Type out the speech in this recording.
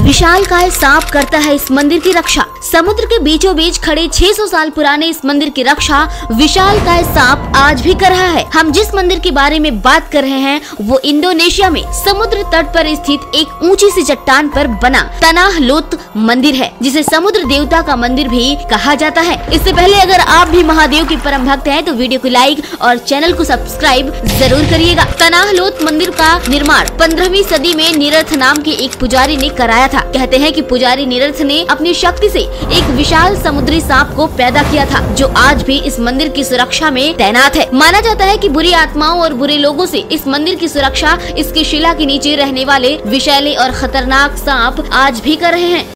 विशालकाय सांप करता है इस मंदिर की रक्षा। समुद्र के बीचों बीच खड़े 600 साल पुराने इस मंदिर की रक्षा विशालकाय सांप आज भी कर रहा है। हम जिस मंदिर के बारे में बात कर रहे हैं वो इंडोनेशिया में समुद्र तट पर स्थित एक ऊंची सी चट्टान पर बना तनाह लोत मंदिर है, जिसे समुद्र देवता का मंदिर भी कहा जाता है। इससे पहले अगर आप भी महादेव के परम भक्त हैं तो वीडियो को लाइक और चैनल को सब्सक्राइब जरूर करिएगा। तनाह लोत मंदिर का निर्माण 15वीं सदी में निरथ नाम के एक पुजारी ने कराया था। कहते हैं कि पुजारी निरथ ने अपनी शक्ति से एक विशाल समुद्री सांप को पैदा किया था, जो आज भी इस मंदिर की सुरक्षा में तैनात है। माना जाता है कि बुरी आत्माओं और बुरे लोगों से इस मंदिर की सुरक्षा इसकी शिला के नीचे रहने वाले विषैले और खतरनाक सांप आज भी कर रहे हैं।